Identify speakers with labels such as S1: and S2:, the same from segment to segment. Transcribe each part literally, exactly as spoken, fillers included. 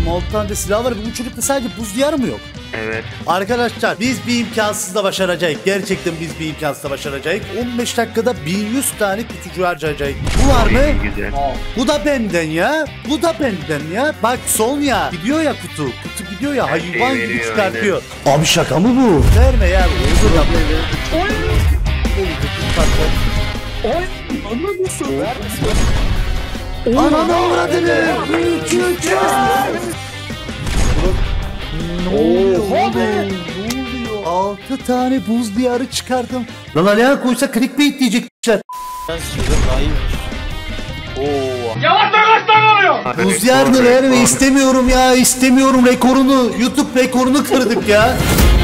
S1: yirmi altı tane de silah var. Bu çocukta sadece buz diyarı mı yok?
S2: Evet.
S1: Arkadaşlar biz bir imkansızla başaracağız. Gerçekten biz bir imkansızla başaracağız. on beş dakikada bin yüz tane kutucu harcayacağız. Bu var mı?
S2: Güzel.
S1: Bu da benden ya. Bu da benden ya. Bak son ya. Gidiyor ya kutu. Kutu gidiyor ya.
S2: Her şeyi
S1: Hayvan gibi
S2: veriyor,
S1: çıkartıyor. Abi şaka mı bu? Verme ya. Olur da.
S3: Oy. Oy. Anladın mı?
S1: Ananı avradını.
S3: Oha be.
S1: altı tane buz diyarı çıkardım. Lan Alihan koysa clickbait diyecekler.
S3: Yavaş yavaş lan oluyor.
S1: Buz diyarını verme istemiyorum ya. İstemiyorum rekorunu. YouTube rekorunu kırdık ya.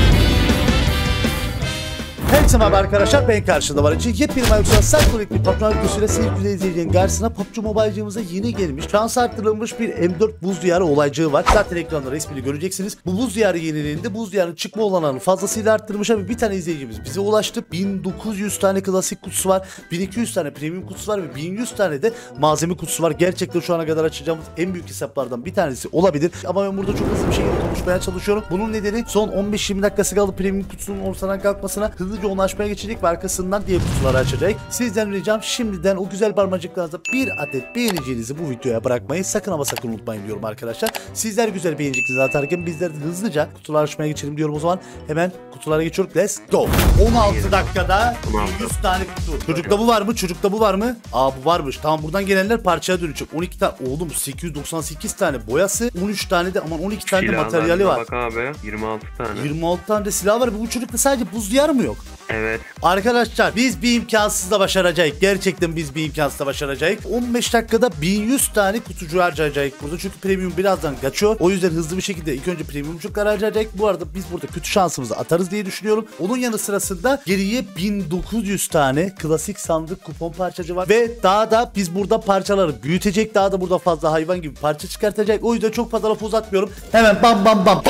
S1: Herkese merhaba arkadaşlar, ben karşında var için yepyeni mevzuda Sarkolik bir patron videosuyla sevgili izleyicilerin karşısına P U B G Mobile'cığımıza yeni gelmiş, şans arttırılmış bir M dört buz diyarı olaycığı var. Zaten ekranda resmini göreceksiniz. Bu buz diyarı yeniliğinde buz diyarının çıkma olanağını fazlasıyla arttırmış abi. Bir tane izleyicimiz bize ulaştı. bin dokuz yüz tane klasik kutusu var, bin iki yüz tane premium kutusu var ve bin yüz tane de malzeme kutusu var. Gerçekten şu ana kadar açacağımız en büyük hesaplardan bir tanesi olabilir. Ama ben burada çok hızlı bir şekilde konuşmaya çalışıyorum. Bunun nedeni son on beş yirmi dakikası kaldı premium kutusunun ortadan kalkmasına. Hızlı onu açmaya geçecek ve arkasından diğer kutuları açacak. Sizden ricam şimdiden o güzel parmacıklarınızda bir adet beğeneceğinizi bu videoya bırakmayı sakın ama sakın unutmayın diyorum arkadaşlar. Sizler güzel beğeneceklerinizi atarken bizler de hızlıca kutuları açmaya geçelim diyorum o zaman. Hemen kutulara geçiyoruz. Let's go. on altı dakikada yüz tane kutu. Çocukta bu var mı? Çocukta bu var mı? Aa bu varmış. Tamam, buradan gelenler parçaya dönecek. on iki tane. Oğlum sekiz yüz doksan sekiz tane boyası. on üç tane de aman on iki tane de materyali var.
S2: Bak abi yirmi altı tane.
S1: yirmi altı tane de silah var. Bu çocukta sadece buz diyarı mı yok?
S2: Evet.
S1: Arkadaşlar biz bir imkansızla başaracağız. Gerçekten biz bir imkansızla başaracağız. on beş dakikada bin yüz tane kutucu harcayacağız burada. Çünkü premium birazdan kaçıyor. O yüzden hızlı bir şekilde ilk önce premiumcuklar harcayacağız. Bu arada biz burada kötü şansımızı atarız diye düşünüyorum. Onun yanı sırasında geriye bin dokuz yüz tane klasik sandık kupon parçacı var. Ve daha da biz burada parçaları büyütecek. Daha da burada fazla hayvan gibi parça çıkartacak. O yüzden çok fazla laf uzatmıyorum. Hemen bam bam bam.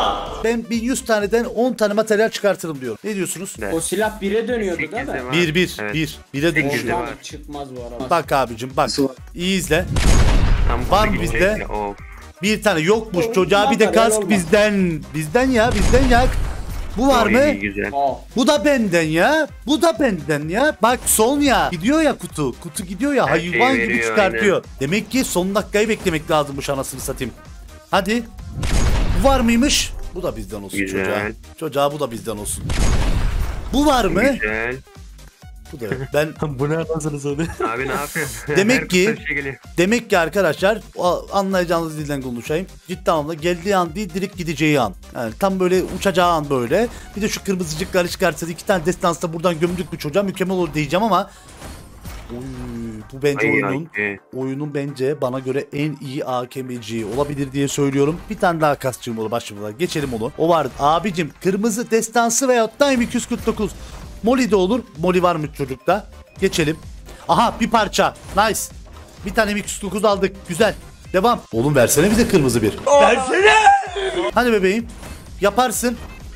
S1: Ben bin yüz taneden on tane materyal çıkartırım diyorum. Ne diyorsunuz?
S2: Evet.
S3: O silah bire dönüyordu değil mi?
S1: Bir bir
S2: Evet.
S1: bir. Bire dönüşüyor.
S3: Oradan çıkmaz bu araba.
S1: Bak abicim bak. İyi izle.
S2: Tam
S1: Var mı
S2: gidecek
S1: bizde?
S2: ya, of.
S1: Bir tane yokmuş.
S3: Olmaz,
S1: Çocuğa bir de kask
S3: olmaz.
S1: bizden. Bizden ya bizden ya. Bu var
S2: Oy,
S1: mı?
S2: Güzel.
S3: Aa.
S1: Bu da benden ya. Bu da benden ya. Bak son ya. Gidiyor ya kutu. Kutu gidiyor ya.
S2: Her şeyi
S1: Hayvan gibi
S2: veriyor,
S1: çıkartıyor. Demek ki son dakikayı beklemek lazımmış anasını satayım. Hadi. Bu var mıymış? Bu da bizden olsun
S2: Güzel.
S1: çocuğa. Çocuğa bu da bizden olsun. Bu var mı?
S2: Güzel.
S1: Bu da. Ben
S4: Bu ne anasını satayım?
S2: Abi ne yapıyorsun?
S1: Demek
S2: Her
S1: ki-
S2: kutuda bir şey geliyor.
S1: Demek ki arkadaşlar o anlayacağınız dilden konuşayım. Ciddi anlamda geldiği an değil direkt gideceği an. Yani tam böyle uçacağı an böyle. Bir de şu kırmızıcıkları çıkartsa iki tane destansta buradan gömdük bir çocuğa mükemmel olur diyeceğim ama Oy, bu bence
S2: Ay,
S1: oyunun
S2: ay,
S1: oyunun bence bana göre en iyi A K M'ci olabilir diye söylüyorum. Bir tane daha kasçığım olur başımıza. Geçelim onu. O var. Abicim kırmızı destansı veyahut da M iki yüz kırk dokuz. Molly de olur. Molly var mı çocukta? Geçelim. Aha bir parça. Nice. Bir tane M iki yüz kırk dokuz aldık. Güzel. Devam. Oğlum versene bize kırmızı bir. Versene. Hadi bebeğim. Yaparsın.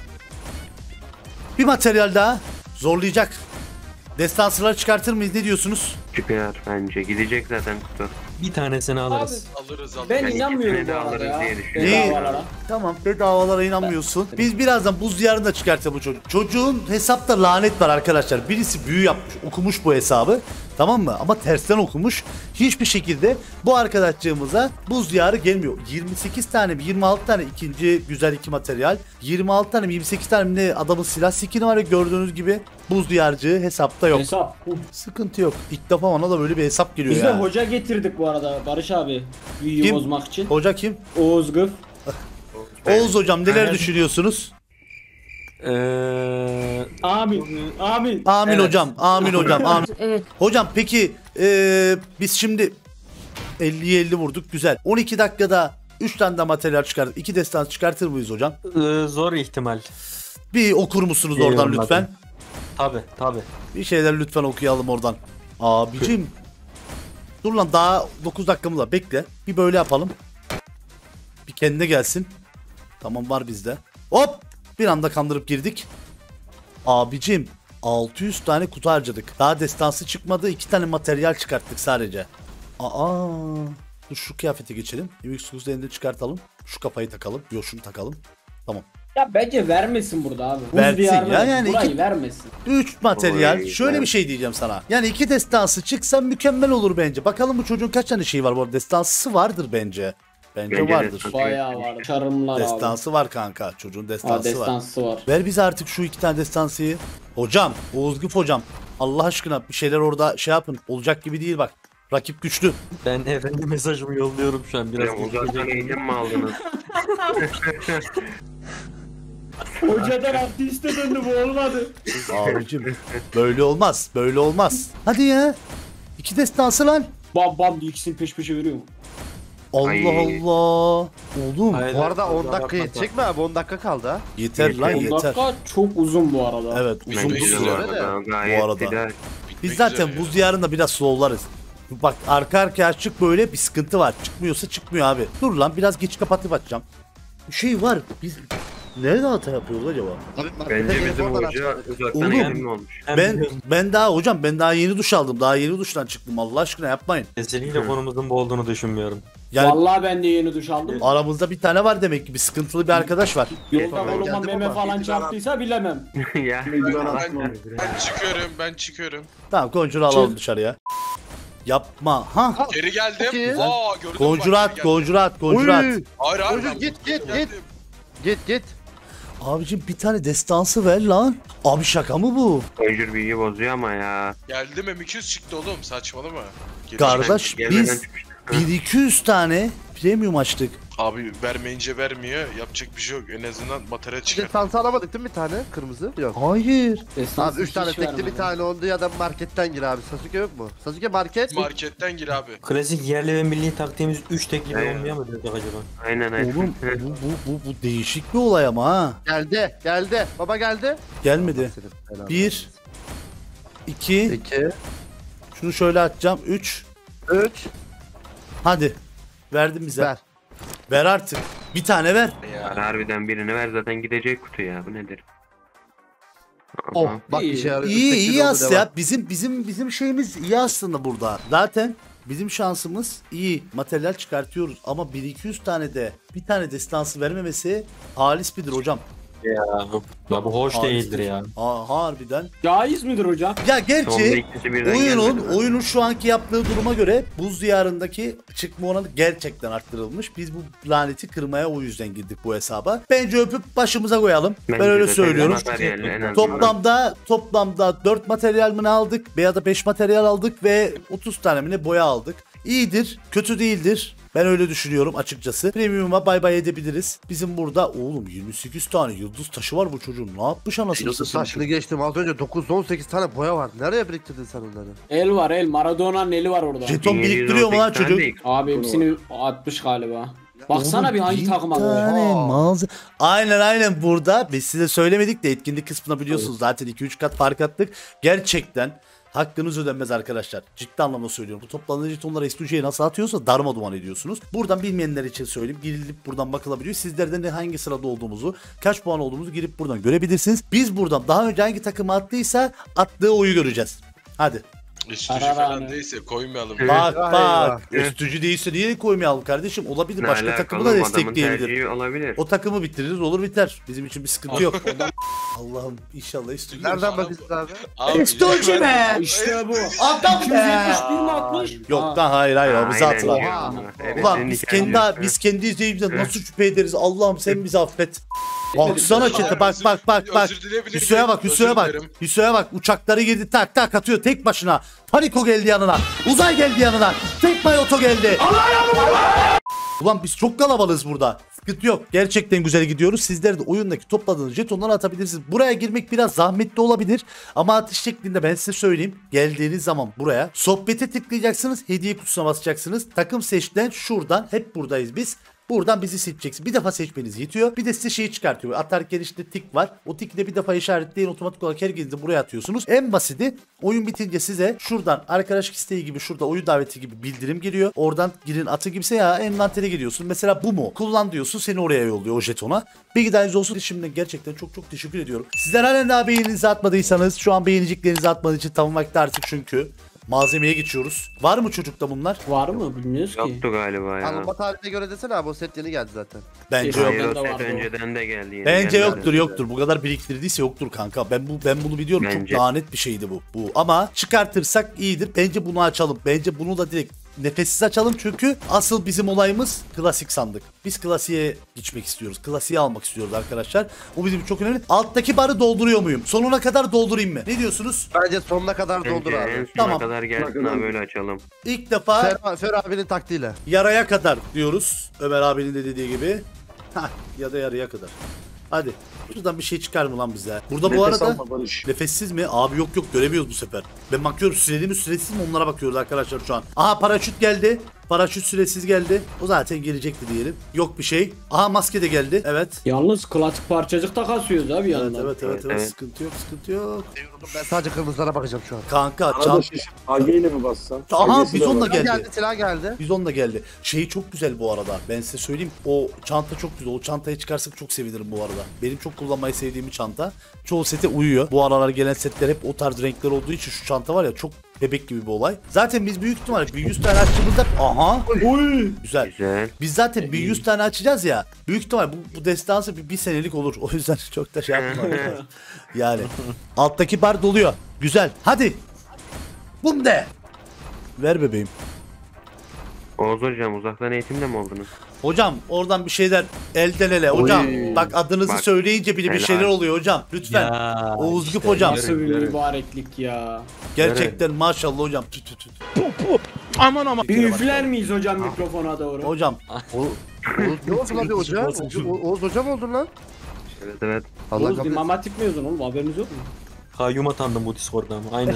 S1: Bir materyal daha. Zorlayacak. Destansıları çıkartır mıyız? Ne diyorsunuz?
S2: Çıkar bence. Gidecek zaten kutu.
S4: Bir tanesini alırız.
S5: Alırız alırız.
S3: Ben
S2: Yani
S3: inanmıyorum
S2: ikisini
S3: bu
S2: de
S3: arada
S2: alırız
S3: ya.
S2: diye düşünüyorum.
S3: Bedavalara.
S1: Tamam, bedavalara inanmıyorsun. Biz birazdan buz diyarını da çıkartalım bu çocuk. Çocuğun hesapta lanet var arkadaşlar. Birisi büyü yapmış, okumuş bu hesabı. Tamam mı? Ama tersten okumuş. Hiçbir şekilde bu arkadaşçığımıza buz diyarı gelmiyor. yirmi sekiz tane mi? yirmi altı tane ikinci güzel iki materyal. yirmi altı tane mi? yirmi sekiz tane mi ne adamın silah skini var ya, gördüğünüz gibi buz diyarcığı hesapta yok.
S3: Hesap. Uh.
S1: Sıkıntı yok. İlk defa bana da böyle bir hesap geliyor
S3: Biz de
S1: ya.
S3: hoca getirdik bu arada Barış abi. Büyüyü
S1: Kim?
S3: bozmak için.
S1: Hoca kim?
S3: Oğuz Gıf.
S1: Oğuz hocam neler
S4: Aynen.
S1: düşünüyorsunuz?
S4: Eee...
S3: Amin. Amin.
S1: Amin
S4: Evet.
S1: hocam. Amin hocam. Amin.
S6: Evet.
S1: Hocam peki eee, biz şimdi elliye elli vurduk. Güzel. on iki dakikada üç tane de materyal çıkardık. iki destan çıkartır mıyız hocam?
S4: Eee, zor ihtimal.
S1: Bir okur musunuz
S4: İyi
S1: oradan
S4: anladım.
S1: lütfen?
S4: Tabi tabi.
S1: Bir şeyler lütfen okuyalım oradan. Abicim. Dur lan daha dokuz dakikamız var. Bekle. Bir böyle yapalım. Bir kendine gelsin. Tamam var bizde. Hop. Bir anda kandırıp girdik. Abicim. altı yüz tane kutu harcadık. Daha destansı çıkmadı. iki tane materyal çıkarttık sadece. Aa. Dur şu kıyafete geçelim. M X dokuz'u elinde çıkartalım. Şu kafayı takalım. Yok şunu takalım. Tamam.
S3: Ya bence vermesin burada abi. Buz
S1: Versin
S3: diyarına
S1: ya, yani
S3: burayı
S1: iki-
S3: vermesin.
S1: üç materyal.
S2: Oy,
S1: Şöyle
S2: ben-
S1: bir şey diyeceğim sana. Yani iki destansı çıksa mükemmel olur bence. Bakalım bu çocuğun kaç tane şeyi var bu arada. Destansısı vardır bence. Bence,
S2: Bence de
S1: vardır.
S2: çok-
S3: Bayağı var. Çarımlar abi.
S1: Destansı var kanka. Çocuğun
S3: Ha,
S1: destansı var.
S3: destansı var.
S1: Ver bize artık şu iki tane destansıyı. Hocam, Oğuz Güf hocam. Allah aşkına bir şeyler orada şey yapın. Olacak gibi değil bak. Rakip güçlü.
S4: Ben evrende mesajımı yolluyorum şu an. Biraz
S2: Ya uzaktan eğitim mi aldınız?
S3: Hocadan artiste döndü bu olmadı.
S1: Abicim böyle olmaz. Böyle olmaz. Hadi ya. İki destansı lan.
S3: Bam bam diye ikisini peş peşe veriyor mu?
S1: Allah
S2: Ay.
S1: Allah. Oğlum
S4: Hayır.
S5: Bu arada on
S4: Kusura
S5: dakika
S4: bakma.
S5: yetecek mi abi? on dakika kaldı ha.
S1: yeter lan
S2: Yeter.
S3: on
S1: yeter.
S3: dakika çok uzun bu arada.
S1: Evet uzun
S2: Bence de
S1: bir
S2: bu
S1: süre.
S2: arada gayet
S1: Bu arada.
S2: ideal.
S1: Biz zaten buz diyarında biraz slowlarız. Bak arka arkaya çık böyle bir sıkıntı var. Çıkmıyorsa çıkmıyor abi. Dur lan biraz geç kapatıp açacağım. Bir şey var. Biz nerede hata yapıyoruz acaba?
S2: Bence bizim hoca uzaktan
S1: Oğlum.
S2: eğitimli olmuş.
S1: Ben ben daha hocam ben daha yeni duş aldım. Daha yeni duştan çıktım. Allah aşkına yapmayın.
S4: Kesinlikle konumuzun bu olduğunu düşünmüyorum.
S1: Yani
S3: Vallahi ben de yeni duş aldım.
S1: aramızda bir tane var demek ki bir sıkıntılı bir arkadaş var.
S3: Yolda
S2: Ben
S3: koluma
S5: geldim
S3: meme
S5: ama
S3: falan
S5: bir
S3: çarptıysa bilemem.
S2: ya.
S6: Ben çıkıyorum, ben çıkıyorum.
S1: Tamam Conjure'u alalım dışarıya. Yapma. Ha.
S6: Geri geldim.
S5: Peki.
S6: Aa gördün mü?
S1: Conjure
S6: Bak,
S1: at,
S6: geri geldim.
S1: Conjure at, Conjure at.
S5: Oy.
S6: Hayır hayır.
S5: Conjure,
S6: ben
S5: git,
S6: bu-
S5: git,
S6: geldim.
S5: Git git.
S1: Abicim bir tane destansı ver lan. Abi şaka mı bu?
S2: Conjure büyüyü bozuyor ama ya.
S6: Geldim M iki yüz çıktı oğlum saçmalama. Geri
S1: Kardeş
S2: Gelmeden
S1: biz
S2: çıkmıştık.
S1: bir iki yüz tane premium açtık.
S6: Abi vermeyince vermiyor. Yapacak bir şey yok. En azından materyal çıkar.
S5: Destansı alamadık değil mi bir tane? Kırmızı. Yok.
S1: Hayır.
S3: Destansı
S5: Abi üç tane
S3: hiç
S5: tekli
S3: vermedi.
S5: bir tane oldu ya da marketten gir abi. Sasuke yok mu? Sasuke market.
S6: Marketten gir abi.
S4: Klasik yerli ve milli taktiğimiz üç tekli
S2: Evet.
S4: olmaya mı dedik acaba?
S2: Aynen aynen.
S1: Oğlum bu, bu, bu, bu değişik bir olay ama ha.
S5: Geldi. Geldi. Baba geldi.
S1: Gelmedi.
S5: Senin belanı.
S1: Bir, iki,
S5: iki,
S1: şunu şöyle atacağım. Üç,
S5: üç.
S1: hadi. Verdim bize.
S5: Ver.
S1: Ver artık. Bir tane ver.
S6: Ya.
S2: Harbiden birini ver zaten gidecek kutu ya. Bu nedir?
S5: Oh
S2: Aha.
S5: bak
S3: İyi.
S5: işe yarıyor.
S1: İyi
S5: Tekli
S1: iyi
S5: oldu,
S1: aslında
S5: devam.
S1: ya. Bizim bizim bizim şeyimiz iyi aslında burada. Zaten bizim şansımız iyi. Materyal çıkartıyoruz ama bir iki yüz tane de bir tane destansı vermemesi halis bidir hocam.
S4: Ya, ya bu hoş
S1: Halis
S4: değildir
S1: bir-
S4: ya.
S1: Ha, harbiden.
S3: Caiz midir hocam?
S1: Ya
S2: Sonunda
S1: gerçi
S2: ikisi birden
S1: oyunun
S2: gelmedi.
S1: oyunun şu anki yaptığı duruma göre buz diyarındaki çıkma oranı gerçekten arttırılmış. Biz bu laneti kırmaya o yüzden girdik bu hesaba. Bence öpüp başımıza koyalım. Ben
S2: Bence
S1: öyle
S2: de
S1: söylüyorum.
S2: materyal en azından.
S1: Toplamda toplamda dört materyal mi ne aldık veya da beş materyal aldık ve otuz tane mi ne boya aldık. İyidir, kötü değildir. Ben öyle düşünüyorum açıkçası. Premium'a bay bay edebiliriz. Bizim burada oğlum yirmi sekiz tane yıldız taşı var bu çocuğun. Ne yapmış anasını
S5: Yıldız
S1: satayım?
S5: taşını geçtim. Az önce dokuz on sekiz tane boya var. Nereye biriktirdin sen onları?
S3: El var el. Maradona'nın eli var orada.
S1: Jeton
S2: bin yedi yüz
S1: biriktiriyor mu
S2: on
S1: lan
S2: sekiz tane
S1: çocuk?
S2: değil.
S3: Abi hepsini atmış galiba. Baksana
S1: Oğlum,
S3: bir hangi
S1: bin
S3: takım
S1: tane
S3: alıyor.
S1: mağaza- Aynen aynen burada. Biz size söylemedik de etkinlik kısmına biliyorsunuz zaten iki üç kat fark attık. Gerçekten hakkınız ödenmez arkadaşlar. Ciddi anlamda söylüyorum. Bu toplanıcı jetonları S D C'ye nasıl atıyorsa darma duman ediyorsunuz. Buradan bilmeyenler için söyleyeyim. Girilip buradan bakılabiliyor. Sizlerden de hangi sırada olduğumuzu, kaç puan olduğumuzu girip buradan görebilirsiniz. Biz buradan daha önce hangi takımı attıysa attığı oyu göreceğiz. Hadi.
S6: Üstücü
S3: Kararhane.
S6: falan değilse koymayalım.
S1: Bak
S5: Eyvah,
S1: bak.
S2: eyvah.
S1: Üstücü değilse niye koymayalım kardeşim? Olabilir.
S2: Ne
S1: Başka
S2: alakalı
S1: takımı da
S2: oğlum, adamın
S1: destekleyebilir.
S2: tercihi olabilir.
S1: O takımı bitiririz olur biter. Bizim için bir sıkıntı yok. Allah'ım inşallah üstüne.
S5: Nereden bakıyorsun abi?
S6: Abi,
S3: Üstücü be.
S6: ben-
S3: İşte bu.
S1: Adam
S3: iki yüz yetmiş bir mi atmış?
S1: Yok
S3: Ha.
S1: lan hayır hayır o bize
S2: Aynen
S1: atılan.
S2: diyor
S5: Oha.
S2: ama. Evet,
S1: Ulan
S2: senin
S1: biz
S2: hikayen
S1: kendi
S2: diyor.
S1: biz kendi izleyicimizden nasıl şüphe ederiz? Allah'ım sen bizi affet. Baksana çete bak bak bak bak.
S6: Özür dileyebilir
S1: Hüso'ya
S6: miyim?
S1: bak Hüso'ya
S6: Özür
S1: bak.
S6: dilerim.
S1: Hüso'ya bak uçakları girdi tak tak atıyor tek başına. Paniko geldi yanına. Uzay geldi yanına. Tek Mayoto geldi. Ulan biz çok kalabalığız burada. Sıkıntı yok. Gerçekten güzel gidiyoruz. Sizler de oyundaki topladığınız jetonları atabilirsiniz. Buraya girmek biraz zahmetli olabilir. Ama atış şeklinde ben size söyleyeyim. Geldiğiniz zaman buraya sohbete tıklayacaksınız. Hediye kutusuna basacaksınız. Takım seçten şuradan hep buradayız biz. Buradan bizi seçeceksin. Bir defa seçmeniz yetiyor. Bir de size şeyi çıkartıyor. Atarken işte tik var. O tiki de bir defa işaretleyin. Otomatik olarak herkesi buraya atıyorsunuz. En basiti oyun bitince size şuradan arkadaşlık isteği gibi şurada oyun daveti gibi bildirim geliyor. Oradan girin atı gibiyse ya envantere giriyorsun. Mesela bu mu? Kullan diyorsun. Seni oraya yolluyor o jetona. Bir gideniz olsun. Şimdiden gerçekten çok çok teşekkür ediyorum. Sizler halen daha beğeninizi atmadıysanız şu an beğeneceklerinizi atmanız için tam vakti artık çünkü. Malzemeye geçiyoruz. Var mı çocukta bunlar?
S3: Var mı? Bilmiyoruz ki.
S2: Yoktu galiba ya.
S5: Alınma tarihine göre desene abi o set yeni geldi zaten.
S1: Bence
S3: Yok.
S1: yok.
S2: Hayır o
S3: Bende
S2: set
S3: vardı o.
S2: önceden de geldi. yeni
S1: Bence
S2: gelmedi.
S1: yoktur yoktur. Bu kadar biriktirdiyse yoktur kanka. Ben bu ben bunu biliyorum.
S2: Bence.
S1: Çok lanet bir şeydi bu. Bu ama çıkartırsak iyidir. Bence bunu açalım. Bence bunu da direkt nefessiz açalım çünkü asıl bizim olayımız klasik sandık. Biz klasiğe geçmek istiyoruz. Klasiği almak istiyoruz arkadaşlar. O bizim için çok önemli. Alttaki barı dolduruyor muyum? Sonuna kadar doldurayım mı? Ne diyorsunuz?
S5: Bence sonuna kadar
S2: Bence
S5: doldur
S2: en
S5: abi.
S2: sona
S1: Tamam.
S2: kadar gelsin abi böyle açalım.
S1: İlk defa
S5: Fer, Fer abinin taktiğiyle.
S1: yaraya kadar diyoruz. Ömer abinin de dediği gibi. Hah, ya da yarıya kadar. Hadi. Şuradan bir şey çıkar mı lan bize? Burada bu
S7: Nefes
S1: arada
S7: alma Barış.
S1: nefessiz mi? Abi yok yok göremiyoruz bu sefer. Ben bakıyorum süreli mi süresiz mi onlara bakıyoruz arkadaşlar şu an. Aha paraşüt geldi. Paraşüt süresiz geldi. O zaten gelecekti diyelim. Yok bir şey. Aha maske de geldi. Evet.
S3: Yalnız klasik parçacık da kasıyoruz abi
S1: Evet
S3: yandan.
S1: evet evet, evet.
S2: Evet.
S1: sıkıntı yok sıkıntı yok.
S5: Ben sadece kırmızılara bakacağım şu an.
S1: Kanka
S7: Arada
S1: çan...
S7: şişip A G ile mi bassan?
S1: Aha,
S7: A G'si de
S1: bizonla
S7: var.
S1: gel-
S5: Silah
S1: geldi.
S5: geldi silah geldi.
S1: Bizon da geldi. Şeyi çok güzel bu arada. Ben size söyleyeyim. O çanta çok güzel. O çantayı çıkarsak çok sevinirim bu arada. Benim çok kullanmayı sevdiğim bir çanta. Çoğu sete uyuyor. Bu aralar gelen setler hep o tarz renkler olduğu için şu çanta var ya çok bebek gibi bir olay. Zaten biz büyük ihtimalle bir yüz tane açtığımızda aha. Oy. Güzel.
S2: Güzel.
S1: Biz zaten bir yüz tane açacağız ya. Büyük ihtimal bu, bu destansı bir, bir senelik olur. O yüzden çok da şey yapmam. Yani alttaki bar doluyor. Güzel. Hadi. Bum de. Ver bebeğim.
S2: Oğuz hocam uzaktan eğitimde mi oldunuz?
S1: Hocam oradan bir şeyler elden ele hocam.
S7: Oy.
S1: Bak adınızı
S2: Bak,
S1: söyleyince bile bir
S2: helal.
S1: şeyler oluyor hocam. Lütfen.
S4: Ya,
S1: Oğuz
S4: işte
S1: Güp hocam.
S3: Nasıl bir mübareklik ya.
S1: Gerçekten maşallah hocam. Tü tü tü.
S3: Bir üfler miyiz hocam mikrofona doğru?
S1: Hocam.
S5: Oğuz ne oldu lan bir hoca? Oğuz, Oğuz hoca mı oldun lan?
S2: Evet evet.
S5: Allah
S3: Oğuz
S5: kabul
S3: İmam Hatip mezunu oğlum haberiniz yok mu?
S4: Kayyum atandım bu Discord'dan. Aynen.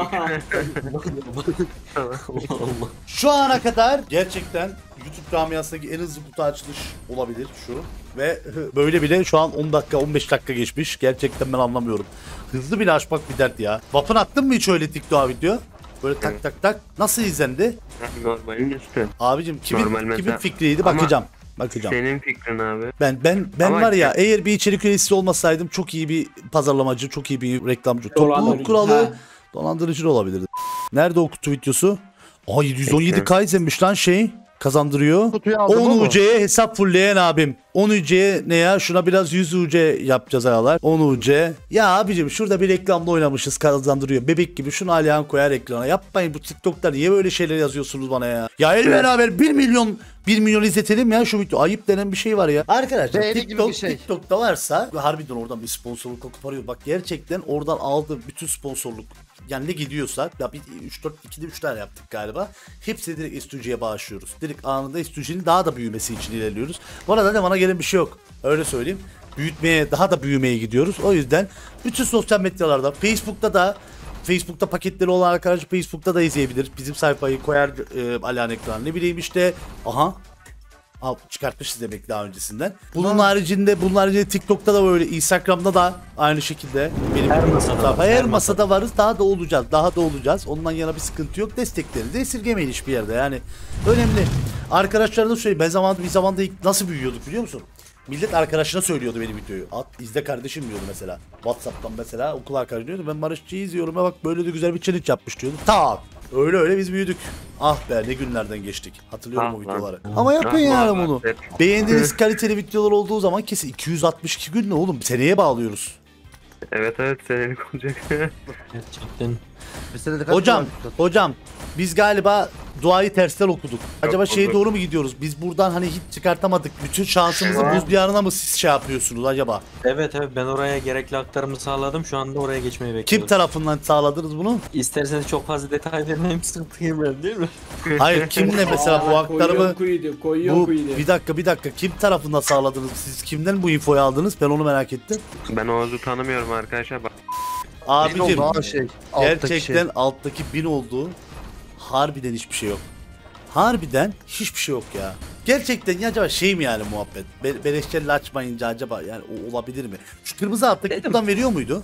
S4: Allah.
S1: Şu ana kadar gerçekten YouTube camiasındaki en hızlı kutu açılış olabilir şu. Ve böyle bile şu an on dakika on beş dakika geçmiş. Gerçekten ben anlamıyorum. Hızlı bile açmak bir dert ya. Vapın attın mı hiç öyle TikTok'a video? Böyle tak
S2: Evet.
S1: tak tak. Nasıl izlendi?
S2: Normalin üstü.
S1: Abicim kimin,
S2: Normal
S1: kimin
S2: mesela.
S1: fikriydi
S2: Ama-
S1: bakacağım. Bakacağım.
S2: Senin fikrin abi.
S1: Ben ben ben
S2: Ama
S1: var ya
S2: ki-
S1: eğer bir içerik üreticisi olmasaydım çok iyi bir pazarlamacı, çok iyi bir reklamcı. Topluluk
S3: Dolandırıcı,
S1: kuralı
S3: ha.
S1: dolandırıcı da olabilirdi. Nerede o kutu videosu? Aa yedi yüz on yedi K izlenmiş lan şey. Kazandırıyor.
S5: Kutuyu aldın
S1: on
S5: mı?
S1: U C'ye hesap fullleyen abim. on U C'ye ne ya? Şuna biraz yüz U C yapacağız ağalar. on U C. Ya abicim şurada bir reklamda oynamışız kazandırıyor. Bebek gibi şunu Alihan koyar ekrana. Yapmayın bu TikTok'ta niye böyle şeyler yazıyorsunuz bana ya? Ya el beraber bir milyon bir milyon izletelim ya şu video. Ayıp denen bir şey var ya. Arkadaşlar
S5: Beğeni gibi
S1: TikTok,
S5: bir şey.
S1: TikTok'ta varsa harbiden oradan bir sponsorluk koparıyor. Bak gerçekten oradan aldığı bütün sponsorluk yani ne gidiyorsa ya bir üç dört ikide üç tane yaptık galiba. Hepsini direkt S two G'ye bağışlıyoruz. Direkt anında S two G'nin daha da büyümesi için ilerliyoruz. Bu arada da bana gelen bir şey yok. Öyle söyleyeyim. Büyütmeye daha da büyümeye gidiyoruz. O yüzden bütün sosyal medyalarda Facebook'ta da Facebook'ta paketleri olan arkadaşlar Facebook'ta da izleyebilir. Bizim sayfayı koyar e, Alihan ekranı. Ne bileyim işte aha Al, çıkartmışız demek daha öncesinden. Bunun haricinde, bunun haricinde TikTok'ta da böyle, Instagram'da da aynı şekilde. Benim
S4: Her masada
S1: Tabii,
S4: var,
S1: her
S4: her
S1: masada varız. Daha da olacağız. Daha da olacağız. Ondan yana bir sıkıntı yok. Destekleri de esirgemeyin hiçbir yerde. Yani önemli. Arkadaşlarına söyleyeyim. Ben zamanında bir zamanda ilk nasıl büyüyorduk biliyor musun? Millet arkadaşına söylüyordu benim videoyu. At izle kardeşim diyordu mesela. WhatsApp'tan mesela okul arkadaşı diyordu. Ben Barışçı'yı izliyorum. Ya bak böyle de güzel bir challenge yapmış diyordu. Tak. Öyle öyle biz büyüdük. Ah be ne günlerden geçtik. Hatırlıyorum
S2: Ah
S1: o
S2: lan.
S1: videoları. Ama yapın
S2: Ah
S1: yani
S2: lan.
S1: bunu. Beğendiğiniz kaliteli videolar olduğu zaman kesin iki yüz altmış iki gün ne oğlum? Seneye bağlıyoruz.
S2: Evet evet senelik olacak.
S4: Gerçekten.
S5: Bir senede kaç
S1: Hocam,
S5: var?
S1: hocam biz galiba duayı tersten okuduk. Acaba
S2: Yok,
S1: şeye
S2: olur.
S1: doğru mu gidiyoruz? Biz buradan hani hiç çıkartamadık. Bütün şansımızı
S2: Ha.
S1: buz diyarına mı siz şey yapıyorsunuz acaba?
S4: Evet evet ben oraya gerekli aktarımı sağladım. Şu anda oraya geçmeyi
S1: Kim
S4: bekliyorum.
S1: tarafından sağladınız bunu?
S4: İsterseniz çok fazla detay vermeyeyim sıkıntıyım ben değil mi?
S1: Hayır kimle mesela bu
S3: Aa,
S1: aktarımı
S3: Koyuyor kuydu, koyuyor
S1: bu
S3: kuydu.
S1: bir dakika bir dakika kim tarafından sağladınız? Siz kimden bu infoyu aldınız? Ben onu merak ettim.
S2: Ben Oğuz'u tanımıyorum arkadaşlar. Bak,
S1: Abicim
S5: Bin oldu ha şey. alttaki
S1: gerçekten
S5: şey.
S1: alttaki bin olduğu harbiden hiçbir şey yok. Harbiden hiçbir şey yok ya. Gerçekten ya acaba şey mi yani muhabbet? Be beleşçeli açmayınca acaba yani o olabilir mi? Şu kırmızı alttaki kutudan veriyor muydu?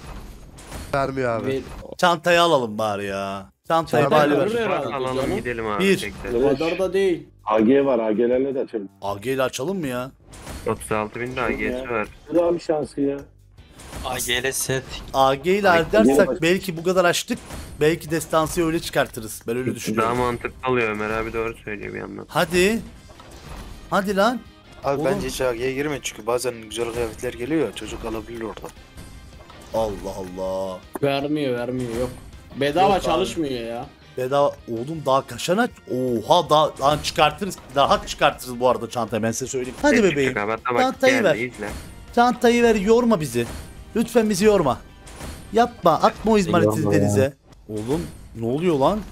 S5: Vermiyor abi.
S3: Ve-
S1: Çantayı alalım bari ya. Çantayı
S3: Çantayı
S1: bari
S3: alır
S1: ver.
S3: ya.
S2: bak
S3: herhalde
S2: alalım
S3: canım.
S2: gidelim abi.
S1: Bir.
S2: tekrar.
S3: O kadar da değil.
S7: A G var. A G'lerle de açalım.
S1: A G ile açalım mı ya?
S2: otuz altı bin de A G'si var.
S7: Daha bir şansı ya.
S4: A G L set.
S1: A G ile
S2: Ay,
S1: açarsak
S7: yeni baş-
S1: belki bu kadar açtık. Belki destansı öyle çıkartırız. Ben öyle
S2: Daha
S1: düşünüyorum.
S2: mantıklı oluyor, Ömer abi doğru söylüyor bir yandan.
S1: Hadi. Hadi lan.
S8: Abi
S1: Oğlum.
S8: bence hiç Agi'ye girme çünkü bazen güzel kıyafetler geliyor ya, çocuk alabilir orada.
S1: Allah Allah.
S3: Vermiyor vermiyor yok. Bedava
S1: Yok abi.
S3: çalışmıyor ya.
S1: Bedava oğlum daha kaşana. Oha daha, daha çıkartırız. Daha çıkartırız bu arada çantayı ben size söyleyeyim. Hadi
S2: Hep
S1: bebeğim.
S2: küçük abi, hatta bak
S1: Çantayı
S2: geldi,
S1: ver.
S2: izle.
S1: Çantayı ver, yorma bizi. Lütfen bizi yorma. Yapma, atma o izmariti
S4: Yorma ya.
S1: denize. Oğlum ne oluyor lan?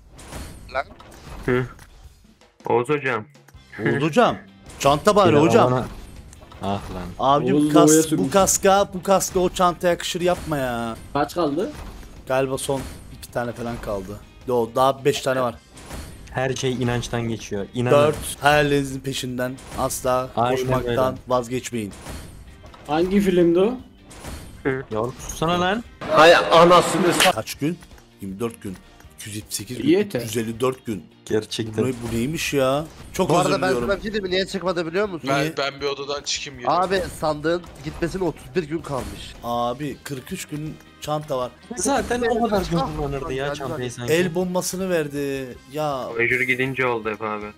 S2: Hı. Oğuz hocam.
S1: Oğuz hocam. Çanta bari
S4: Yine
S1: hocam.
S4: bana- Ah lan.
S1: Abicim
S3: Oğuz
S1: kas,
S3: doğuya
S1: bu
S3: sürmüş.
S1: kaska, bu kaska o çantaya yakışır yapma ya.
S3: Kaç kaldı?
S1: Galiba son iki tane falan kaldı. Yo daha beş tane var.
S4: Her şey inançtan geçiyor. İnanın.
S1: Dört hayallerinizin peşinden asla
S4: Aynen
S1: koşmaktan
S4: öyle.
S1: vazgeçmeyin.
S3: Hangi filmdi o?
S4: Yavrum sussana lan.
S1: Kaç gün? yirmi dört gün. iki yüz yetmiş sekiz gün.
S3: Yeter.
S1: yüz elli dört gün. Bu,
S4: Gerçekten.
S1: ne- bu neymiş ya? Çok
S5: Bu
S1: özür
S5: arada ben
S1: diliyorum.
S5: sana bir şey diyeyim mi? Niye çıkmadı biliyor musun?
S6: Ben,
S1: Niye?
S6: ben bir odadan çıkayım geliyorum.
S5: Abi sandığın gitmesine otuz bir gün kalmış.
S1: Abi kırk üç gün çanta var.
S4: Zaten o kadar gün kullanırdı ya
S5: Hadi
S4: çantayı
S5: hadi.
S4: sanki.
S1: El bombasını verdi. Ya
S2: Mecbur gidince oldu hep abi.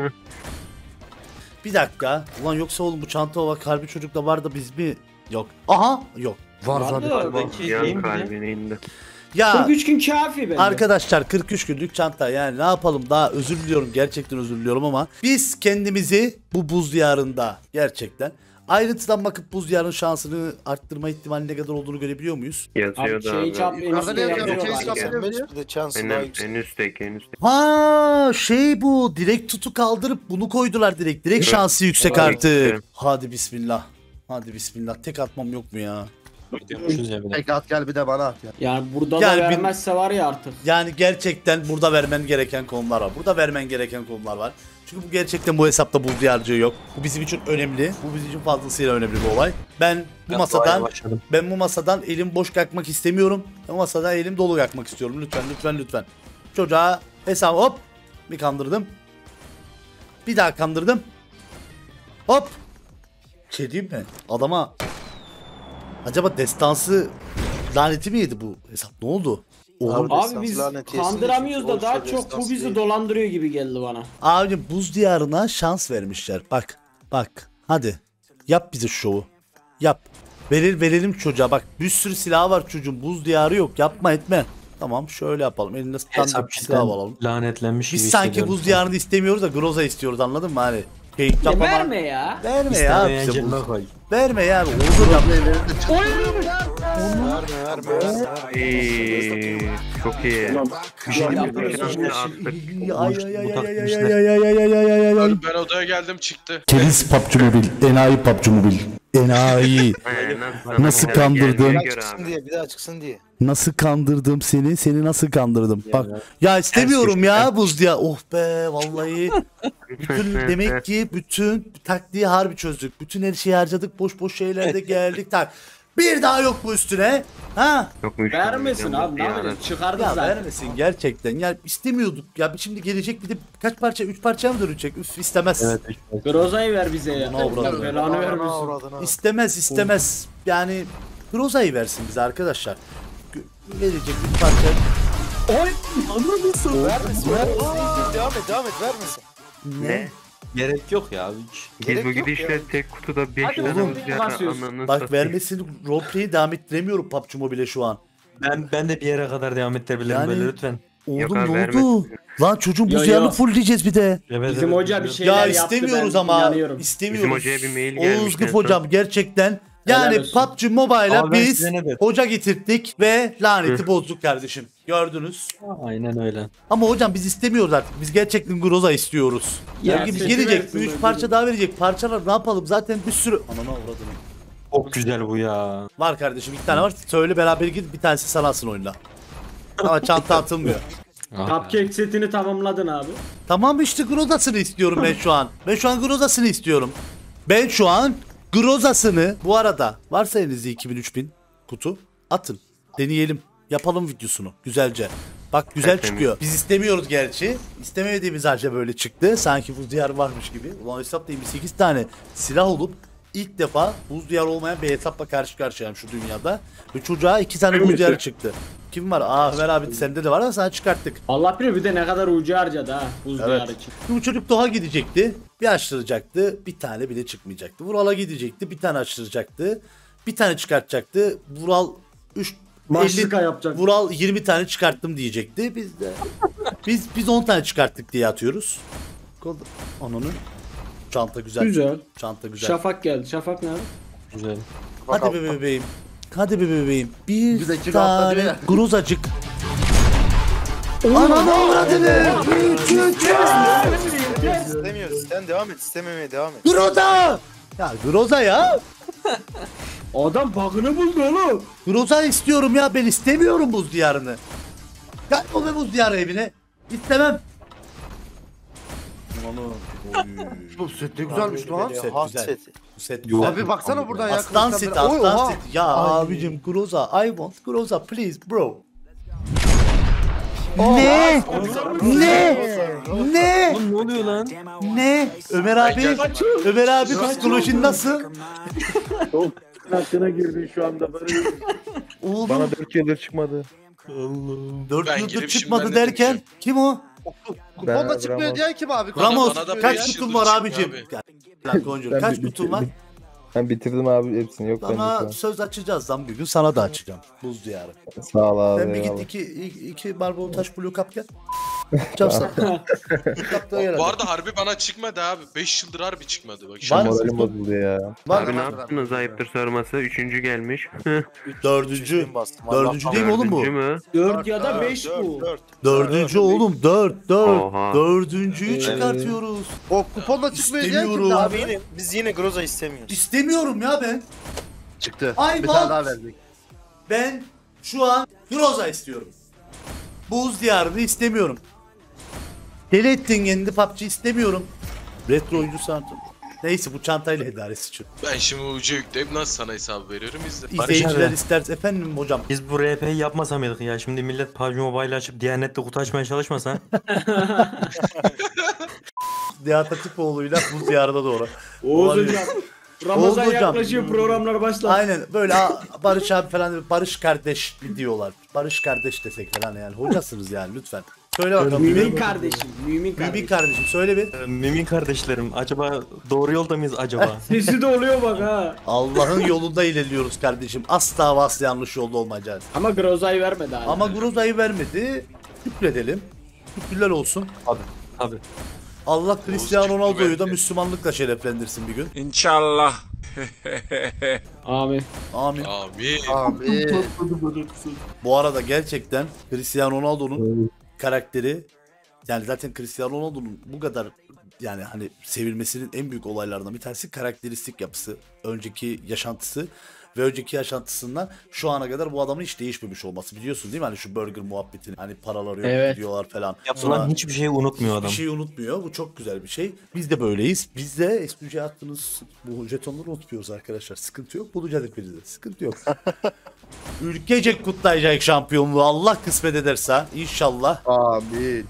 S1: bir dakika. Ulan yoksa oğlum bu çanta bak harbi çocukta var da biz mi? Yok. Aha yok.
S5: Var
S3: Vardı
S5: zaten.
S3: da
S4: Belki
S2: Yan
S4: değil mi?
S2: kalbine indi.
S1: Ya
S3: kırk üç gün kafi bence.
S1: arkadaşlar kırk üç günlük çanta yani ne yapalım daha özür diliyorum gerçekten özür diliyorum ama biz kendimizi bu buz diyarında gerçekten ayrıntıdan bakıp buz diyarının şansını arttırma ihtimali ne kadar olduğunu görebiliyor muyuz?
S2: Yazıyor
S3: Abi
S2: da
S3: şey
S2: abi.
S3: çap en
S5: Yukarıda
S3: üstte
S5: ne yazıyor?
S3: yazıyor
S5: Şey
S3: galiba.
S5: çap-
S8: Mevcut bir de şansı
S2: En,
S8: daha
S2: en
S8: yüksek.
S2: üstteki en üstteki.
S1: Ha şey bu direkt tutu kaldırıp bunu koydular direkt direkt
S2: Evet.
S1: şansı yüksek
S2: Evet.
S1: artık.
S2: Evet.
S1: Hadi bismillah. Hadi bismillah tek atmam yok mu ya?
S4: Gidiyormuşuz ya bir de.
S5: Tek at gel bir de bana at ya.
S3: Yani burada
S1: Yani
S3: da
S1: bin-
S3: vermezse var ya artık.
S1: Yani gerçekten burada vermen gereken konular var. Burada vermen gereken konular var. Çünkü bu gerçekten bu hesapta buz diyarcığı yok. Bu bizim için önemli. Bu bizim için fazlasıyla önemli bir olay. Ben bu
S4: Ben
S1: masadan
S4: doğaya başladım.
S1: ben bu masadan elim boş kalkmak istemiyorum. Bu masadan elim dolu kalkmak istiyorum. Lütfen lütfen lütfen. Çocuğa hesap hop bir kandırdım. Bir daha kandırdım. Hop. Şey diyeyim mi? Adama acaba destansı laneti mi yedi bu hesap? Ne oldu? Oğlum,
S8: Abi,
S3: Abi biz
S8: Destansı lanet yesin
S3: kandıramıyoruz da
S8: çünkü
S3: daha
S8: olsa
S3: çok bu
S8: destansı
S3: bizi
S8: değil.
S3: dolandırıyor gibi geldi bana.
S1: abicim buz diyarına şans vermişler. Bak bak hadi yap bize şu şovu. Yap. Verir verelim çocuğa bak bir sürü silah var çocuğun buz diyarı yok yapma etme. Tamam şöyle yapalım elinde standart
S4: Hesap
S1: bir silah
S4: cidden
S1: alalım.
S4: lanetlenmiş gibi
S1: Biz sanki
S4: hissediyorum.
S1: buz diyarını istemiyoruz da Groza istiyoruz anladın mı hani? Şey,
S3: Ya
S1: yapama-
S3: verme ya.
S1: Verme ya.
S4: İstemeyen
S1: bize
S4: cebime
S1: buz.
S4: koy.
S1: Verme ya. Olur ya.
S8: Verme verme verme.
S2: Eee, çok iyi.
S7: Ulan
S2: Bir şey
S3: Ya,
S2: diyeyim mi?
S3: ya,
S2: Şansı attık.
S1: Ay ay ay
S4: Bu
S1: ay ay
S4: takmışlar.
S1: ay ay ay ay ay ay ay ay.
S6: Ben odaya geldim çıktı.
S1: Keriz P U B G Mobile. Enayi P U B G Mobile. Enayi.
S2: He, nasıl
S1: Nasıl
S2: sana
S1: kandırdın?
S2: geldiğine
S8: Bir daha
S2: göre
S8: çıksın
S2: abi.
S8: diye bir daha çıksın diye.
S1: Nasıl kandırdım seni? Seni nasıl kandırdım? Bak. Ya istemiyorum
S2: köşe,
S1: ya
S2: ters
S1: buz diye. Oh be vallahi. Bütün demek ki bütün taktiği harbi çözdük. Bütün her şeyi harcadık. Boş boş şeylerde geldik. Tak. Bir daha yok bu üstüne. Ha?
S2: Yok mu üç
S3: Vermesin
S2: tane
S3: abi ne
S2: yalnız
S3: yapacağız?
S2: ya?
S3: Çıkardık
S1: Ya
S3: zaten.
S1: vermesin gerçekten. Ya istemiyorduk. Ya şimdi gelecek bir de kaç parça? Üç parça mı dönecek? Üf istemez.
S4: Evet.
S3: Groza'yı ver bize ya.
S1: Ne avradını?
S3: Belanı vermesin.
S8: Avradına.
S1: İstemez istemez. Yani Groza'yı versin bize arkadaşlar. Gö- Verecek üç parça.
S8: Vermesin vermesin. Devam et devam et vermesin.
S2: Ne?
S4: Gerek yok ya abi hiç.
S2: Biz
S8: Gerek
S2: bu
S8: yok
S2: gidişle
S8: ya.
S2: tek kutuda beş
S3: Hadi
S2: tane
S3: oğlum,
S2: buz diyarı
S3: basıyorsun.
S2: ananı
S1: Bak
S2: satayım.
S1: vermesin roleplay'i devam ettiremiyorum P U B G Mobile şu an.
S4: Ben ben de bir yere kadar devam ettirebilirim
S1: Yani-
S4: böyle lütfen.
S1: Oğlum
S2: abi,
S1: ne oldu?
S2: vermesin.
S1: Lan çocuğun
S3: Yo,
S1: buz diyarını
S3: yo.
S1: full diyeceğiz bir de.
S4: Evet,
S3: Bizim
S4: evet,
S3: hoca bir
S4: biliyorum.
S3: şey-
S1: Ya
S3: Şeyler yaptı,
S1: istemiyoruz
S3: ben
S1: ama.
S3: inanıyorum.
S1: İstemiyoruz.
S2: Bizim hocaya bir mail
S1: Oğuz
S2: gelmiş.
S1: Gıf hocam gerçekten. Yani
S3: Helal olsun.
S1: P U B G Mobile'a
S4: Abi ben
S1: biz
S4: size ne dedim?
S1: hoca getirttik ve laneti
S2: Hı.
S1: bozduk kardeşim. Gördünüz.
S4: Aynen öyle.
S1: Ama hocam biz istemiyoruz artık. Biz gerçekten Groza istiyoruz.
S3: Ya
S1: Yani
S3: sesi
S1: gelecek.
S3: versin
S1: Üç
S3: bence
S1: parça
S3: de.
S1: daha verecek. Parçalar ne yapalım? Zaten bir sürü... Ananı avradını.
S4: Çok güzel bu ya.
S1: Var kardeşim iki tane var. Söyle beraber git bir tanesi sana alsın oyunda. Ama çanta atılmıyor.
S4: Ah,
S3: Cupcake setini tamamladın abi.
S1: Tamam işte Groza'sını istiyorum ben şu an. Ben şu an Groza'sını istiyorum. Ben şu an Groza'sını bu arada varsa elinizde iki bin üç bin kutu atın. Deneyelim. Yapalım videosunu güzelce. Bak güzel
S2: Evet,
S1: çıkıyor. Biz istemiyoruz gerçi. İstemediğimiz halde böyle çıktı. Sanki buz diyar varmış gibi. Ulan hesapta yirmi sekiz tane silah olup ilk defa buz diyar olmayan bir hesapla karşı karşıyayım şu dünyada. Ve çocuğa iki tane buz diyarı çıktı. kim var? Aa Ömer abi sende de var ama sana çıkarttık.
S3: Allah bilir bir de ne kadar ucu harcadı ha. Buz
S1: Evet.
S3: diyarı için.
S1: Bu çocuk Doğa gidecekti. Bir açtıracaktı. Bir tane bile çıkmayacaktı. Vural'a gidecekti. Bir tane açtıracaktı. Bir tane çıkartacaktı. Vural üç
S3: Maçlıka yapacak.
S1: Vural yirmi tane çıkarttım diyecekti. Biz de biz biz on tane çıkarttık diye atıyoruz. Onun çanta güzel.
S3: Güzel.
S1: Çanta güzel.
S3: Şafak geldi. Şafak nerede?
S4: Güzel.
S1: Hadi be bebeğim. Hadi be bebeğim. Bir,
S5: Bir de kilo atla diyor
S1: tane
S5: ya.
S1: gruzacık. Ananı avradını.
S8: İstemiyoruz. Sen devam et. İstememeye devam et.
S1: Groza. Ya groza ya.
S3: Adam bug'ını buldu oğlum.
S1: Groza istiyorum ya. Ben istemiyorum buz diyarını. Kaybol be buz diyarı evine. İstemem.
S5: Bu set ne güzelmiş lan.
S1: Set
S8: Has
S1: güzel.
S8: seti.
S1: Bu set
S8: Yok.
S1: güzel.
S5: Abi baksana buradan ya.
S1: Aslan
S5: kılıçtan
S1: seti,
S5: beri- Oy,
S1: aslan
S5: oha.
S1: seti. Ya abicim Groza, I want Groza please bro.
S5: Oh,
S1: Ne? Ne? Ne?
S4: Oğlum ne oluyor lan?
S1: Ne? Ömer abi,
S6: gel-
S1: Ömer abi psikolojin nasıl?
S7: Çok hakkına girdin şu anda böyle.
S1: Oğlum
S9: Bana dört yıldır çıkmadı.
S1: dört
S6: Ben
S1: yıldır
S6: girip
S1: çıkmadı
S6: şimdi ben de
S1: derken kim o?
S5: Kuponda
S9: Ben-
S5: çıkmıyor
S9: Ramos.
S5: diyen kim abi?
S1: Ramos
S6: bana da
S1: kaç
S6: beş
S1: kutun
S6: yıldır
S1: var
S6: çıkmıyor
S1: abicim?
S6: abi.
S1: Gel, lan Gonca,
S9: Ben
S1: kaç
S9: bi-
S1: kutun var?
S9: Ben bitirdim abi hepsini. Yok bende şu
S1: Sana
S9: an.
S1: söz açacağız lan bir gün sana da açacağım. Buz diyarı.
S9: Sağ ol abi.
S1: Sen bir git
S9: eyvallah.
S1: iki, iki, iki marble taş blue kap gel. Yapacağım sana. Kapta gel
S6: Bu
S1: hadi.
S6: arada harbi bana çıkmadı abi. beş yıldır harbi çıkmadı. Bak
S1: Var
S6: şimdi.
S1: mı?
S9: Moralim bozuldu ya.
S1: Var
S2: Abi
S1: mı?
S2: ne yaptınız ayıptır sorması? Üçüncü gelmiş.
S1: Dördüncü.
S8: Bastım.
S1: Dördüncü değil mi oğlum bu?
S2: Dördüncü mü?
S3: dört ya da beş bu.
S1: Dördüncü oğlum dört dört.
S2: Oha.
S1: Dördüncüyü çıkartıyoruz.
S5: O kuponda çıkmıyor diyen kim
S1: İstemiyorum.
S5: abi?
S8: Abi yine, biz yine Groza istemiyoruz.
S1: İstemiyorum ya ben.
S5: Çıktı.
S1: Ay,
S5: Bir
S1: bak.
S5: tane daha verdik.
S1: Ben şu an Groza istiyorum. Buz diyarını istemiyorum. Deli ettin kendini P U B G istemiyorum. Retro oyuncu sanatım. Neyse bu çantayla idaresi için.
S6: Ben şimdi ucu yükleyip nasıl sana hesabı veriyorum izle.
S1: İzleyiciler
S4: abi.
S1: isterse efendim hocam.
S4: Biz bu R P'yi yapmasa mıydık ya? Şimdi millet P U B G Mobile açıp Diyanet'te kutu açmaya çalışmasa.
S1: Nihat Atipoğlu'yla Buz diyarına doğru.
S3: Oğuz
S1: Olabilir.
S3: hocam. Ramazan
S1: Oldu hocam.
S3: yaklaşıyor, programlar başladı.
S1: Aynen böyle ha, Barış abi falan Barış kardeş mi diyorlar. Barış kardeş desek falan yani. Hocasınız yani lütfen. Söyle bakalım.
S3: Mümin kardeşim, mümin
S1: Mümin
S3: kardeşim.
S1: kardeşim söyle bir.
S4: Ee, Mümin kardeşlerim, acaba doğru yolda mıyız acaba?
S3: Sesi de oluyor bak ha.
S1: Allah'ın yolunda ilerliyoruz kardeşim. Asla ve asla yanlış yolda olmayacağız.
S3: Ama Groza'yı vermedi abi.
S1: Ama Groza'yı vermedi. Şükredelim. Şükürler olsun.
S4: Abi.
S1: Allah Cristiano
S6: çıktı
S1: Ronaldo'yu da
S6: bence.
S1: Müslümanlıkla şereflendirsin bir gün.
S6: İnşallah.
S3: Abi.
S1: Amin.
S6: Abi.
S5: Abi.
S1: Bu arada gerçekten Cristiano Ronaldo'nun karakteri, yani zaten Cristiano Ronaldo'nun bu kadar yani hani sevilmesinin en büyük olaylarından bir tanesi karakteristik yapısı, önceki yaşantısı ve önceki yaşantısından şu ana kadar bu adamın hiç değişmemiş olması, biliyorsun değil mi? Hani şu burger muhabbetini, hani paraları yok
S3: Evet.
S1: diyorlar falan.
S4: Yapılan
S1: Sonra
S4: hiçbir şeyi unutmuyor adam.
S1: bir şey unutmuyor. Bu çok güzel bir şey. Biz de böyleyiz. Biz de S P G attığınız bu jetonları unutmuyoruz arkadaşlar. Sıkıntı yok. Bulacağız hepinizi. Sıkıntı yok. Ülkecek kutlayacak şampiyonluğu. Allah kısmet ederse. İnşallah.
S5: Amin.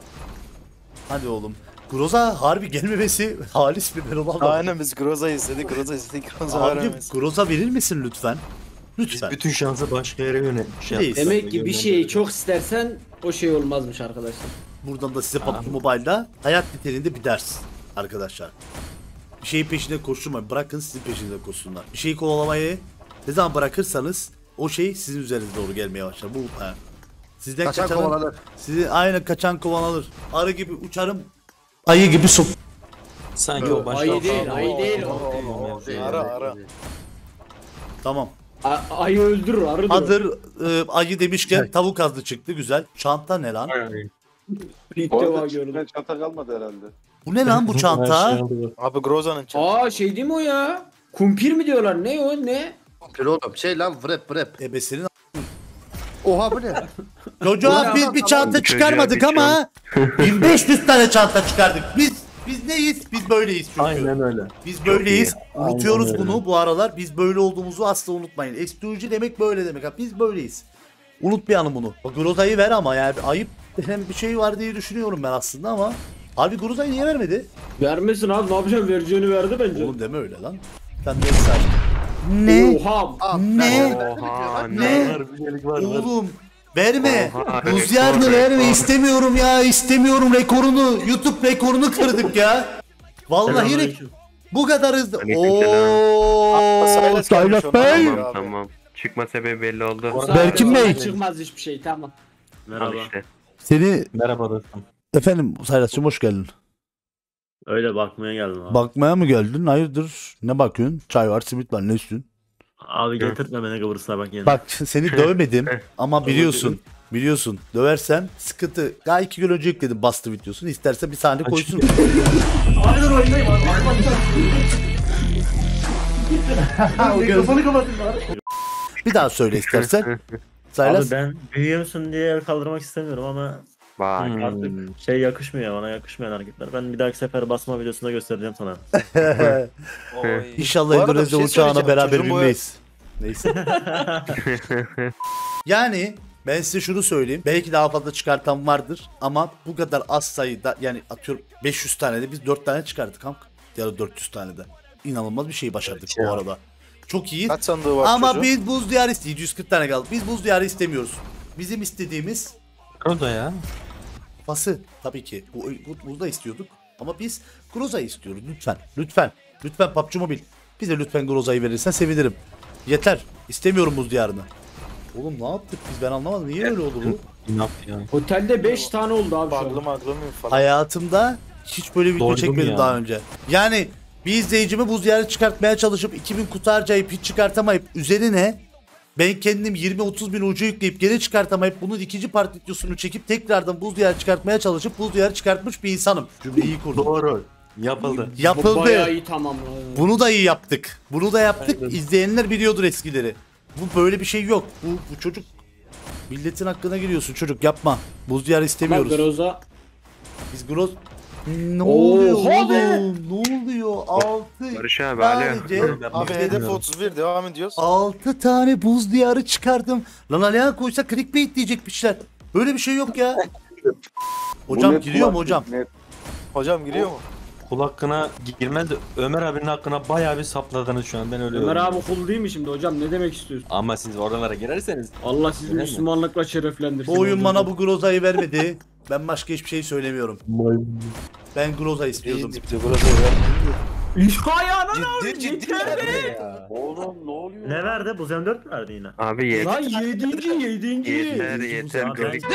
S1: Hadi oğlum. Groza harbi gelmemesi halis bir ben olamam.
S8: Aynen biz Groza istedik. Groza istedik. Groza
S1: Abi
S8: veremez.
S1: Groza verir misin lütfen?
S4: Biz
S1: Lütfen.
S4: bütün şansı başka yere yönet. Şey
S1: Reis.
S4: yaptık.
S3: Demek ki bir şeyi çok istersen o şey olmazmış arkadaşlar.
S1: Buradan da size P U B G Mobile'da hayat niteliğinde bir ders arkadaşlar. Bir şeyin peşinde koşturmayın. Bırakın sizin peşinde koşsunlar. Bir şeyi kovalamayı ne zaman bırakırsanız o şey sizin üzerinize doğru gelmeye başlar. Bu ha. Sizden
S5: Kaçan
S1: kaçanın,
S5: kovalanır.
S1: sizi aynen kaçan kovalanır. Arı gibi uçarım. Ayı gibi sok.
S4: Sanki o başka.
S3: Ayı değil, ayı değil o.
S8: Oo, Ara ara.
S1: Tamam.
S3: A- ayı öldürür, arı da.
S1: Hazır e, ayı demişken tavuk azlı çıktı güzel. Çanta ne lan?
S3: İlk
S7: Bu
S3: defa
S7: arada
S3: gördüm.
S7: çıkmayan çanta kalmadı herhalde.
S1: Bu ne lan bu çanta?
S8: Abi Groza'nın çantası.
S3: Aa şey değil mi o ya? Kumpir mi diyorlar? Ne o ne?
S5: Kilo oğlum şey lan vrep vrep.
S1: Ebesinin
S5: Oha bu ne?
S1: Çocuğa biz bir çanta çıkarmadık
S2: Çocuğa bir
S1: ama bin beş yüz tane çanta çıkardık. Biz biz neyiz? Biz böyleyiz çünkü.
S4: Aynen öyle.
S1: Biz böyleyiz. Unutuyoruz
S4: Aynen öyle.
S1: bunu bu aralar. Biz böyle olduğumuzu asla unutmayın. S P G demek böyle demek. abi. Biz böyleyiz. Unutmayalım bunu. O Groza'yı ver ama yani ayıp denen bir şey var diye düşünüyorum ben aslında ama. Abi Groza'yı niye vermedi?
S3: Vermesin abi, ne yapacağım, vereceğini verdi bence.
S1: Oğlum deme öyle lan. Sen de saç. Ne?
S3: Oha.
S5: Aa,
S1: Ne?
S5: ben-
S2: Oha
S1: Ne?
S2: ne?
S4: Var, bir şeylik var, var.
S1: Oğlum Verme.
S2: Oha,
S1: Buz
S2: rekor,
S1: diyarını verme.
S2: rekor.
S1: İstemiyorum ya. İstemiyorum rekorunu. YouTube rekorunu kırdık ya. Vallahi rek- bu kadar hızlı.
S2: Aleykümselam.
S1: Ooo.
S8: Saylas gelmiş,
S1: Saylas
S8: ondan
S1: Bey.
S8: sonra.
S2: Tamam tamam. Çıkma sebebi belli oldu.
S1: Berkin Bey.
S3: Çıkmaz hiçbir şey tamam.
S2: Al işte.
S1: Seni
S4: Merhaba dostum.
S1: efendim Saylas'cığım hoş geldin.
S10: Öyle bakmaya geldim abi.
S1: Bakmaya mı geldin? Hayırdır? Ne bakıyorsun? Çay var, simit var. Ne istiyorsun?
S10: Abi getirtme beni Kıbrıs'a bak yine.
S1: Bak seni dövmedim ama biliyorsun. Biliyorsun. Döversem sıkıntı. Daha iki gün önce yükledim bastı videosunu. İsterse bir saniye koysun.
S3: Aynen oynayayım abi.
S1: Mikrofonu kapatın Bir daha söyle istersen. Saylas.
S10: Abi ben büyüyorsun diye el kaldırmak istemiyorum ama
S2: Bak.
S4: Hmm.
S10: artık şey yakışmıyor bana yakışmayan hareketler. Ben bir dahaki sefer basma videosunda göstereceğim sana.
S8: Oy.
S1: İnşallah
S8: Bu arada bir
S1: Endonezya
S8: şey
S1: uçağına
S8: söyleyeceğim.
S1: beraber
S8: Çocuğun boyu-
S1: binmeyiz. Neyse. Yani ben size şunu söyleyeyim. Belki daha fazla çıkartan vardır ama bu kadar az sayıda yani atıyorum beş yüz tane de biz dört tane çıkardık hamk. Ya da dört yüz tane de. İnanılmaz bir şey başardık
S4: Evet
S1: bu
S4: ya.
S1: arada. Çok iyi.
S8: Kaç sandığı var
S1: Ama
S8: çocuğun?
S1: biz buz diyarı istiyoruz. yedi yüz kırk tane kaldı. Biz buz diyarı istemiyoruz. Bizim istediğimiz
S4: Groza ya.
S1: pası tabii ki. Bu, bu buzda istiyorduk. Ama biz Groza'yı istiyoruz. Lütfen. Lütfen. Lütfen P U B G Mobile. Bize lütfen Groza'yı verirsen sevinirim. Yeter. İstemiyorum buz diyarını. Oğlum ne yaptık biz? Ben anlamadım. Niye öyle oldu bu?
S4: İnaf ya.
S3: Otelde beş tane oldu abi şu
S8: Baglı
S3: an.
S8: maglı mı falan.
S1: Hayatımda hiç böyle video
S4: Doydum
S1: çekmedim
S4: ya.
S1: daha önce. Yani bir izleyicime buz diyarı çıkartmaya çalışıp iki bin kutu harcayıp hiç çıkartamayıp üzerine ben kendim yirmi otuz bin ucu yükleyip geri çıkartamayıp bunun ikinci part videosunu çekip tekrardan buz diyarı çıkartmaya çalışıp buz diyarı çıkartmış bir insanım. Cümleyi iyi kurdum.
S4: Doğru. Yapıldı.
S3: Bu
S1: Yapıldı.
S3: bayağı iyi tamam.
S1: Bunu da iyi yaptık. Bunu da yaptık.
S4: Aynen.
S1: İzleyenler biliyordur eskileri. Bu böyle bir şey yok. Bu, bu çocuk milletin hakkına giriyorsun çocuk yapma. Buz diyarı
S3: Ama
S1: istemiyoruz.
S3: Groza
S1: Biz Groz... Ne
S3: Oha
S1: oluyor
S3: be!
S1: oğlum? Ne oluyor? Altı
S2: Barış abi alo.
S1: sadece
S8: Abi hedef otuz bir devam ediyoruz.
S1: altı tane buz diyarı çıkardım. Lan Alihan koysa clickbait diyecekmişler. Böyle bir şey yok ya. Hocam giriyor mu hocam?
S8: Hocam giriyor mu?
S4: Kul hakkına girmez de Ömer abinin hakkına bayağı bir sapladınız şu an ben öyle
S3: Ömer
S4: yorumluyorum.
S3: abi kul değil mi şimdi hocam ne demek istiyorsun?
S4: Ama siz oralara girerseniz
S3: Allah sizi
S4: Öyle mi?
S3: Müslümanlıkla şereflendirsin.
S1: Bu oyun
S3: hocam.
S1: bana bu Groza'yı vermedi. Ben başka hiçbir şey söylemiyorum. Ben Groza istiyordum.
S8: İyi dipte burası ver.
S3: Ayağına
S8: Ciddi ciddi verdi ya.
S10: Ne verdi? Bu M dört mü verdi yine?
S2: Abi yeter.
S3: Lan yedinci yedinci.
S2: Yeter yeter.
S10: Abi,
S2: Garip.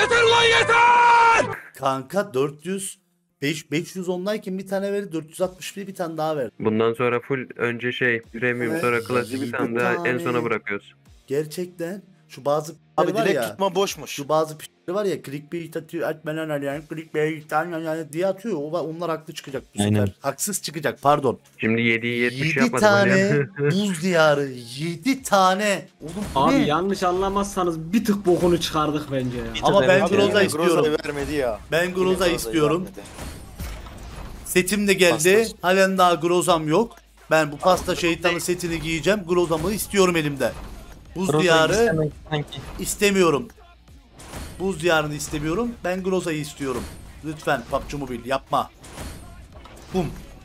S1: Kanka dört yüz beş beş yüz ondayken bir tane verdi, dört yüz altmış bir bir tane daha verdi.
S2: Bundan sonra full önce şey premium
S1: Evet.
S2: sonra klasik bir tane daha en sona bırakıyoruz.
S1: Gerçekten şu bazı
S8: Abi
S1: var
S8: direkt
S1: ya.
S8: tutma boşmuş.
S1: Şu bazı p***ler var ya clickbait atıyor atmadan arayan clickbait yani diye atıyor. O, onlar haklı çıkacak bu sefer.
S4: Aynen.
S1: Haksız çıkacak pardon.
S2: Şimdi yediye yetmiş
S1: yedi
S2: yapmadım
S1: tane
S2: Ali.
S1: buz diyarı. yedi tane. Oğlum bu
S3: Abi
S1: ne?
S3: yanlış anlamazsanız bir tık bokunu çıkardık bence ya.
S1: Ama ben
S8: Abi
S1: Groza
S8: yine
S1: istiyorum.
S8: Groza'yı vermedi ya.
S1: Ben
S8: Yine
S1: Groza
S8: Groza'yı
S1: istiyorum.
S8: vermedi.
S1: Setim de geldi.
S8: Pasta.
S1: Halen daha Groza'm yok. Ben bu pasta şeytanı setini giyeceğim. Groza'mı istiyorum elimde. Buz
S4: Groza'yı
S1: diyarı
S4: istemek sanki.
S1: istemiyorum. Buz diyarını istemiyorum. Ben Groza'yı istiyorum. Lütfen P U B G Mobile yapma. Bum.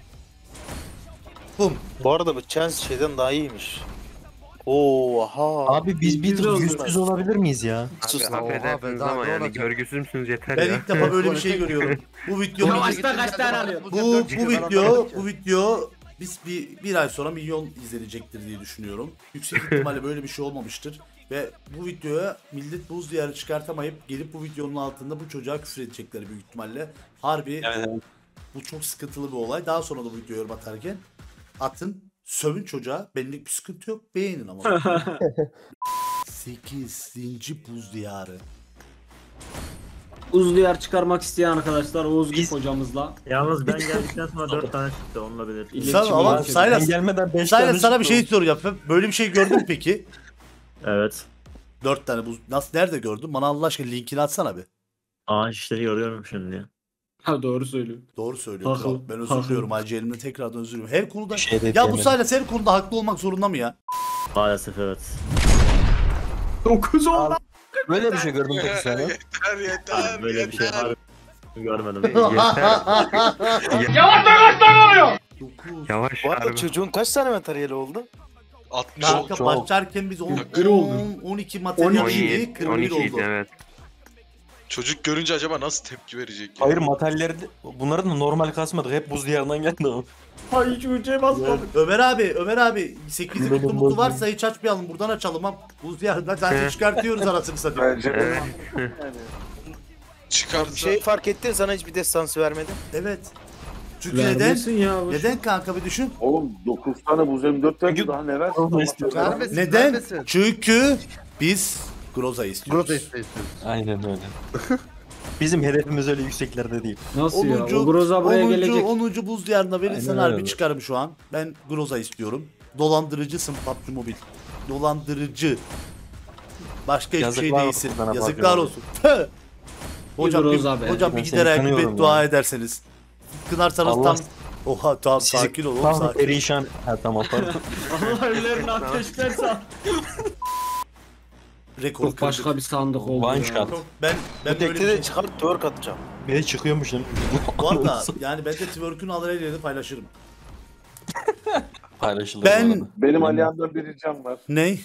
S1: Bum.
S8: Bu arada bu Chance şeyden daha iyiymiş. Oha.
S4: Abi biz bir
S3: Yüz
S4: tık
S3: oldu.
S4: yüz yüz olabilir miyiz ya?
S8: Sus
S2: Abi
S8: lan, oha be,
S2: affedersiniz
S8: daha
S2: ama
S8: ne
S2: yani
S8: olacak?
S2: görgüsüz müsünüz yeter
S1: Ben
S2: ya.
S1: ilk defa böyle bir şey görüyorum. Bu video
S3: Yavaşta kaç tane alıyor?
S1: bu bu video bu video biz bir bir ay sonra milyon izlenecektir diye düşünüyorum. Yüksek ihtimalle böyle bir şey olmamıştır ve bu videoya millet buz diyarı çıkartamayıp gelip bu videonun altında bu çocuğa küfür edecekler büyük ihtimalle. Harbi
S4: Evet, evet.
S1: bu çok sıkıntılı bir olay. Daha sonra da bu videoyu yorum atarken atın, sövün çocuğa. Benlik bir sıkıntı yok. Beğenin ama. sekizinci buz diyarı.
S3: Uzun yer çıkarmak isteyen arkadaşlar Oğuz
S4: Biz-
S3: Gif hocamızla.
S10: Yalnız ben geldikten sonra dört tane çıktı onunla bilir.
S1: Sen ama
S3: İletişim-
S1: Saylas,
S4: Ben gelmeden beş
S1: Saylas
S4: tane
S1: sana bir
S4: çıktı.
S1: şey soracağım. Böyle bir şey gördün mü peki?
S10: Evet.
S1: Dört tane buz. Nasıl, nerede gördün? Bana Allah aşkına linkini atsana bir.
S10: Aa işleri görüyorum şimdi ya.
S3: Ha doğru söylüyorum.
S1: Doğru söylüyorsun.
S3: Haklı,
S1: Kral. Ben özür
S3: haklı.
S1: diliyorum. Hacı elimde tekrardan özür diliyorum. Her konuda.
S4: Bir şey de
S1: Ya bu
S4: diyemedim.
S1: Saylas her konuda haklı olmak zorunda mı ya?
S10: Maalesef evet.
S3: dokuz oldu.
S4: Böyle bir şey gördüm peki sen ya.
S6: Yeter yeter
S10: Abi böyle bir şey
S6: yeter.
S10: harbi görmedim.
S2: Yeter.
S1: dokuz.
S2: Yavaş
S8: Bu arada
S2: harbi.
S8: çocuğun kaç tane materyali oldu?
S6: altmış
S1: Kanka
S6: oldu.
S4: çok.
S1: başlarken biz on,
S3: Kırı oldu.
S1: on, on iki materyal
S3: on iki,
S1: yedik,
S2: on
S1: kırk bir
S2: iki
S1: oldu.
S2: evet.
S6: Çocuk görünce acaba nasıl tepki verecek ya?
S4: Hayır materyalleri de- bunların da normal kasmadık. Hep buz diyarından geldi o.
S10: Ay hiç ucuya basmadık.
S1: Ömer abi, Ömer abi sekizlik
S4: Benim
S1: kutu
S4: bozum.
S1: varsa hiç açmayalım. Buradan açalım ha. Buz diyarından zaten çıkartıyoruz arasını satayım.
S7: Bence
S2: Evet.
S6: Çıkarsa
S8: Şey fark ettin, sana hiçbir destansı vermedim.
S1: Evet. Çünkü neden?
S3: Vermesin ya. boş ver.
S1: Neden kanka bir düşün.
S7: Oğlum dokuz tane buz M dört verdi
S4: Çünkü-
S7: daha ne versin?
S4: Olma istiyorum.
S5: Vermesin,
S1: Neden?
S5: vermesin.
S1: Çünkü biz Groza istiyoruz.
S5: Groza istiyoruz.
S4: Aynen öyle. Bizim hedefimiz öyle yükseklerde değil.
S3: Nasıl ya?
S1: onuncu,
S3: O Groza buraya
S1: onuncu,
S3: gelecek.
S1: onuncu buz diyarına verirsen
S4: Aynen
S1: harbi
S4: öyle.
S1: çıkarım şu an. Ben Groza istiyorum. Dolandırıcısın P U B G Mobile. Dolandırıcı. Başka hiçbir şey
S4: Yazıklar
S1: değilsin.
S4: olsun sana P U B G
S1: Yazıklar
S4: Mobile.
S1: olsun. Tüh! Hocam bir,
S3: Groza be.
S1: hocam bir
S4: Ben
S1: gider
S4: seni
S1: ayak bir
S4: kınıyorum
S1: beddua
S4: ya.
S1: ederseniz. Kınarsanız
S4: Allah-
S1: tam... Oha tamam
S4: Sizi
S1: sakin ol oğlum
S4: tam
S1: sakin.
S4: perişan. Ha tamam pardon.
S10: Allah evlerini ateşlerse.
S1: Rekor
S3: Çok başka
S1: kırdık.
S3: bir sandık oldu
S4: One
S3: ya.
S4: shot.
S1: Ben, ben
S8: Bu
S1: böyle
S8: tekte
S1: bir
S8: de
S1: şey...
S8: çıkar twerk atacağım.
S4: Bir de çıkıyormuş lan.
S1: Bu arada yani ben de twerk'ün alır ellerini paylaşırım.
S4: Paylaşılır
S1: Ben-
S4: bu arada.
S7: Benim Alihan'dan bir ricam var.
S1: Ney?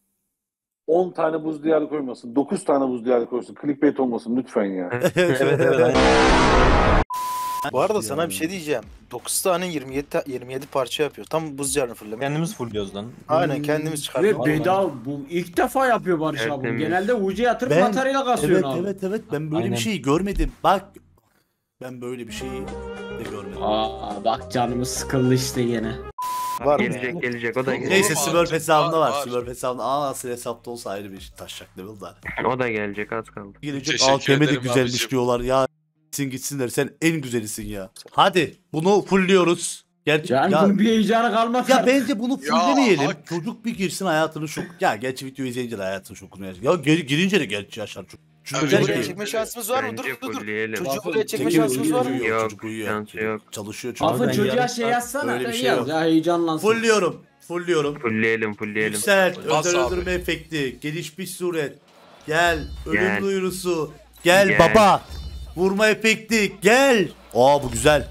S7: on tane buz diyarı koymasın. dokuz tane buz diyarı koysun. Clickbait olmasın lütfen ya.
S4: Evet evet aynen.
S8: Bu arada sana bir şey diyeceğim. dokuz tane yirmi yedi, ta- yirmi yedi parça yapıyor. Tam buz diyarını fırlamak.
S4: Kendimiz fullüyoruz lan.
S8: Aynen kendimiz
S3: Ve
S8: çıkardık.
S3: bedava bu ilk defa yapıyor Barış
S2: Evet,
S3: abi.
S2: temiz.
S3: Genelde U C yatırıp
S1: Ben-
S3: materyal kasıyorsun
S1: Evet
S3: abi.
S1: evet evet ben böyle
S4: Aynen.
S1: bir şey görmedim. Bak ben böyle bir şeyi de görmedim.
S3: Aa bak canımız sıkıldı işte yine.
S8: Var mı?
S2: Gelecek gelecek o da gelecek.
S1: Neyse
S6: Var,
S1: Smurf hesabında var.
S6: var.
S1: Smurf hesabında. Aa asıl hesapta olsa ayrı bir taşacak level da.
S2: O da gelecek az kaldı.
S1: Gelecek
S6: Teşekkür
S1: A K M de
S6: ederim
S1: güzelmiş
S6: abicim.
S1: diyorlar. Ya gitsin gitsinler sen en güzelisin ya. Hadi bunu fullliyoruz. Gerçi
S3: Yani
S1: ya,
S3: bunun bir heyecanı kalmaz.
S1: ya
S3: artık.
S1: bence bunu fulllemeyelim.
S6: hak-
S1: Çocuk bir girsin hayatını şok. Ya gerçi video izleyince de hayatını şokunu yaşar. Ya geri, girince de gerçi yaşar. Çünkü
S6: Evet,
S1: der
S8: Buraya
S1: ki-
S8: çekme şansımız var mı? Dur
S2: Bence
S8: dur dur.
S2: fullleyelim.
S8: Çocuk buraya çekme
S1: Çekiyor,
S8: şansımız var mı?
S1: uyuyor,
S2: Yok,
S1: Çocuk uyuyor.
S2: şansı yok.
S1: Çalışıyor çocuk.
S3: Afın
S4: Ben
S3: çocuğa
S4: yarın-
S3: şey yazsana.
S1: Öyle bir
S3: Öyle
S1: şey
S3: yaz
S1: yok.
S3: ya heyecanlansın.
S1: Fullliyorum. Fullliyorum.
S2: Fullleyelim fullleyelim.
S1: Yükselt,
S6: Bas
S1: özel
S6: abi.
S1: öldürme efekti, gelişmiş suret, gel, ölüm
S2: Gel.
S1: duyurusu, gel,
S2: Gel.
S1: baba, vurma efekti, gel. Aa bu güzel.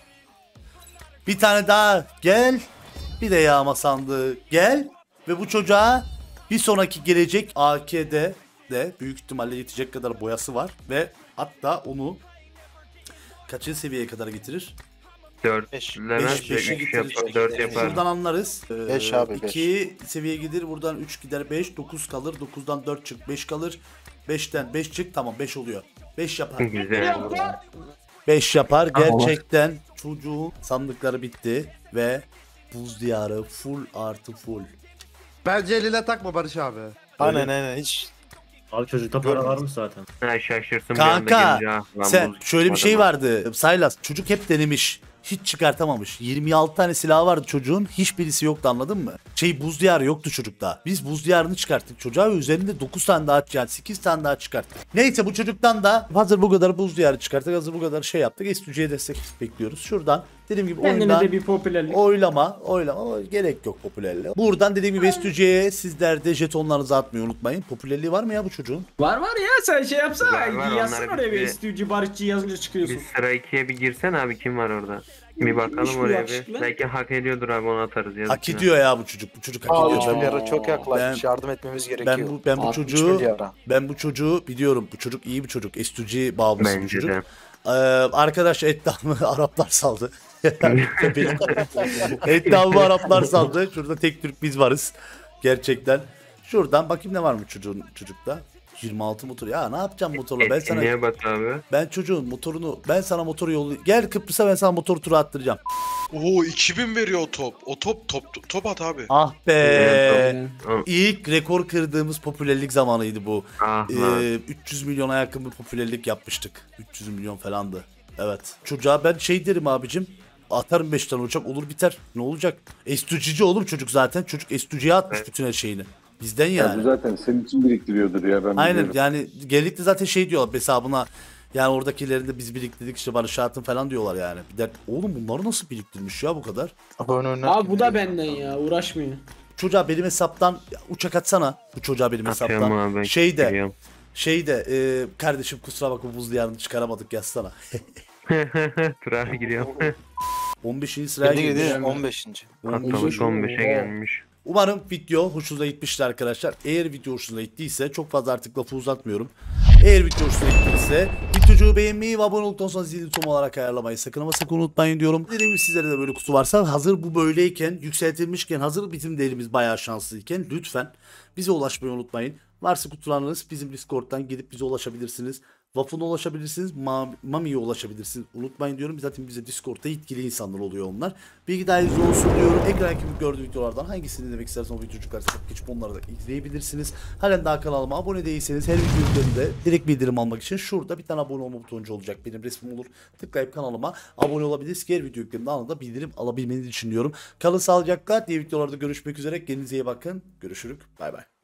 S1: Bir tane daha gel, bir de yağma sandığı gel ve bu çocuğa bir sonraki gelecek A K'de de büyük ihtimalle yetecek kadar boyası var ve hatta onu kaçıncı seviyeye kadar getirir?
S2: dört
S8: Beş.
S2: Levent
S1: Beş, beşi
S2: üç
S1: getirir.
S2: yapar, dört yapar.
S1: Buradan anlarız.
S8: Beş abi, beş.
S1: iki seviye gider. Buradan üç gider. beş. dokuz kalır. dokuzdan dört çık. beş kalır. beşten beş çık. Tamam beş oluyor. beş yapar.
S2: Güzel.
S1: beş yapar.
S4: Tamam.
S1: Gerçekten çocuğun sandıkları bitti. Ve buz diyarı full artı full.
S5: Bence eline takma Barış abi.
S8: Aynen aynen hiç.
S10: Abi çocukta para varmış zaten.
S2: Ha şaşırsın bir anda
S1: Kanka
S2: gelince, ah, lan
S1: sen
S2: bu
S1: şöyle bir şey
S2: çıkmadı mı?
S1: vardı. Saylas çocuk hep denemiş. Hiç çıkartamamış. yirmi altı tane silahı vardı çocuğun. Hiçbirisi yoktu anladın mı? Şey buz diyarı yoktu çocukta. Biz buz diyarını çıkarttık çocuğa ve üzerinde dokuz tane daha yani sekiz tane daha çıkarttık. Neyse bu çocuktan da hazır bu kadar buz diyarı çıkarttık. Hazır bu kadar şey yaptık. S üç C'ye destek bekliyoruz. Şuradan dediğim gibi
S3: Kendine
S1: oyundan
S3: de bir popülerlik.
S1: oylama, oylama ama gerek yok popülerliğe. Buradan dediğim gibi S üç C'ye sizler de jetonlarınızı atmayı unutmayın. Popülerliği var mı ya bu çocuğun?
S3: Var var ya sen şey yapsana.
S2: Var, var,
S3: Yazsana
S2: onları
S3: oraya bir
S2: bir-
S3: istücü barışçı yazınca çıkıyorsun.
S2: Bir sıra ikiye bir girsen abi kim var orada? Bir
S3: Kimmiş
S2: bakalım
S3: bu
S2: oraya
S3: yakışıklı?
S2: bir. Belki hak ediyordur abi onu atarız yazık.
S1: Hak
S2: günah.
S1: ediyor ya bu çocuk. Bu çocuk hak
S8: Aa,
S1: ediyor.
S8: üç
S1: Ben-
S8: milyara çok yaklaşmış.
S1: ben-
S8: Yardım etmemiz gerekiyor.
S1: Ben bu ben bu
S3: Altmış
S1: çocuğu
S8: milyara.
S1: ben bu çocuğu biliyorum. Bu çocuk iyi bir çocuk. S üç G bağımlısı bir
S2: Bence
S1: çocuk.
S2: de.
S1: Ee, arkadaş ettamı Araplar saldı. ettamı Araplar saldı. Şurada tek Türk biz varız. Gerçekten. Şuradan bakayım ne var mı çocuğun çocukta? yirmi altı motor. Ya ne yapacağım motorla? Ben sana
S2: Etkinliğe bak abi.
S1: ben çocuğun motorunu ben sana motoru yollayayım. Gel Kıbrıs'a ben sana motor turu attıracağım.
S6: Oo iki bin veriyor o top. O top top top at abi.
S1: Ah be.
S3: Aynen.
S1: İlk rekor kırdığımız popülerlik zamanıydı bu.
S2: Ah
S1: Ee,
S2: lan.
S1: üç yüz milyona yakın bir popülerlik yapmıştık. üç yüz milyon falandı. Evet. Çocuğa ben şey derim abicim. Atarım beş tane uçak olur biter. Ne olacak? Estücici oğlum çocuk zaten. Çocuk estüciye atmış
S2: Evet.
S1: bütün her şeyini. Bizden
S7: Ya bu
S1: yani.
S7: zaten senin için biriktiriyordur ya ben
S1: Aynen
S7: biliyorum.
S1: yani genellikle zaten şey diyorlar hesabına. Yani oradakilerin de biz biriktirdik işte Barış Hatun falan diyorlar yani. Bir de oğlum bunları nasıl biriktirmiş ya bu kadar?
S8: Abone oynar
S3: Abi
S8: gibi
S3: bu da
S8: diyor.
S3: benden ya uğraşmıyor.
S1: Çocuğa benim hesaptan ya, uçak atsana. Bu çocuğa benim
S2: Atıyorum
S1: hesaptan.
S2: abi.
S1: Şey de
S2: Giriyorum.
S1: şey de e, kardeşim kusura bakma buzlu yarını çıkaramadık yazsana.
S2: Dur abi giriyorum.
S1: on beşinci sıraya
S8: Girdi
S1: girmiş.
S8: girdi on beşinci
S2: Katlamış on beşe gelmiş.
S1: Umarım video hoşunuza gitmiştir arkadaşlar. Eğer video hoşunuza gittiyse çok fazla artık lafı uzatmıyorum. Eğer video hoşunuza gittiyse videoyu beğenmeyi ve abone olduktan sonra zili tüm olarak ayarlamayı sakın ama sakın unutmayın diyorum. Dediğim gibi sizlere de böyle kutu varsa hazır bu böyleyken yükseltilmişken hazır bizim değerimiz bayağı şanslıyken lütfen bize ulaşmayı unutmayın. Varsa kutularınız bizim Discord'dan gidip bize ulaşabilirsiniz. Waffle'a ulaşabilirsiniz, Ma Mami'ye ulaşabilirsiniz. Unutmayın diyorum. Zaten bize Discord'da yetkili insanlar oluyor onlar. Bilgi dahiliniz olsun diyorum. Ekrandaki gördüğü videolardan hangisini demek isterseniz o videocuklar tıklayıp geçip onları da izleyebilirsiniz. Halen daha kanalıma abone değilseniz her videolarında direkt bildirim almak için şurada bir tane abone olma butoncu olacak. Benim resmim olur. Tıklayıp kanalıma abone olabilirsiniz. Diğer video yüklerimde anında bildirim alabilmenizi düşünüyorum. Kalın sağlıcakla. Diğer videolarda görüşmek üzere. Kendinize iyi bakın. Görüşürük. Bay bay.